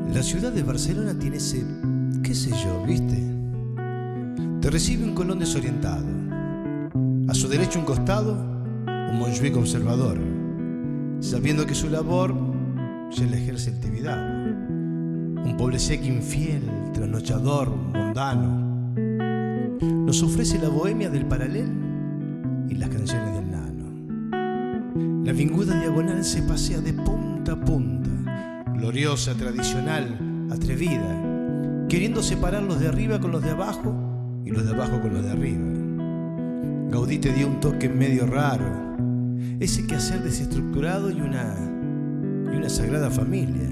La ciudad de Barcelona tiene ese, qué sé yo, ¿viste? Te recibe un Colón desorientado. A su derecho un costado, un Montjuic observador, sabiendo que su labor ya la ejerce el Tibidabo. Un Poblesec infiel, trasnochador, mundano, nos ofrece la bohemia del paralel y las canciones del nano. La Avinguda Diagonal se pasea de punta a punta, gloriosa, tradicional, atrevida, queriendo separar los de arriba con los de abajo y los de abajo con los de arriba. Gaudí te dio un toque medio raro, ese quehacer desestructurado y una sagrada familia.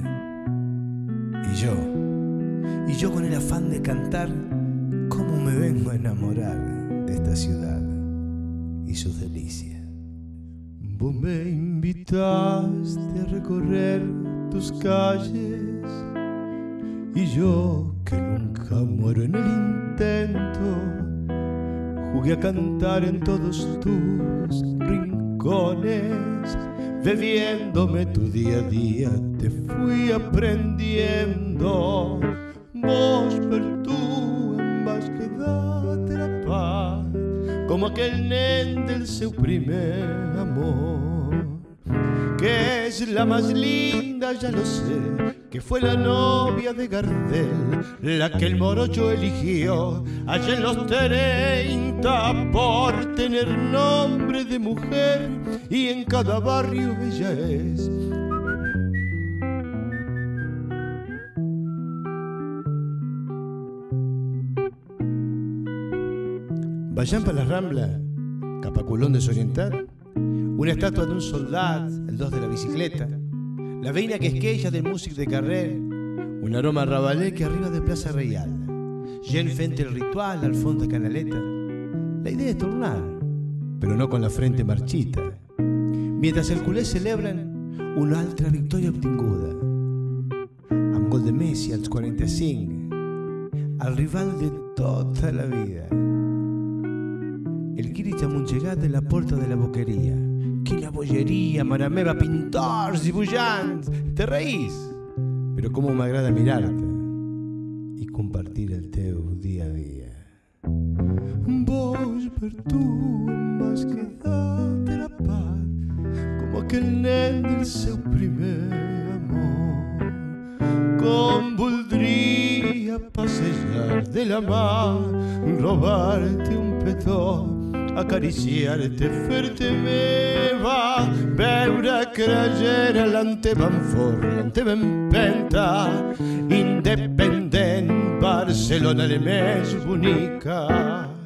Y yo con el afán de cantar, cómo me vengo a enamorar de esta ciudad y sus delicias. Vos me invitaste a recorrer tus calles y yo, que nunca muero en el intento, jugué a cantar en todos tus rincones. Bebiéndome tu día a día te fui aprendiendo. Vos per tu em vas quedar atrapat como aquel nen del seu primer amor, que es la más linda, ya lo sé, que fue la novia de Gardel, la que el morocho eligió allá en los 30 por tener nombre de mujer, y en cada barrio ella es. Vayan para la Rambla, Capaculón desorientar, una estatua de un soldado, el 2 de la bicicleta, la veina que es queja del músic de carrer, un aroma rabalé que arriba de Plaza Real, gent fent el ritual al fondo de Canaleta. La idea es tornar, pero no con la frente marchita, mientras el culé celebran una altra victòria obtinguda, amb gol de Messi als 45, al rival de tota la vida. El Quiri chamunchegat de la porta de la boqueria. Quina bolleria, mare meva, pintors, dibuixants. Te reís, però com m'agrada mirar-te i compartir el teu dia a dia. Vos per tu em vas quedar atrapat com aquell nen del seu primer amor. Com voldria passejar de la mà, robar-te un petó, acariciar-te, fer-te meva, veure creger l'en teva enfor, l'en teva empenta, independent, Barcelona la més bonica.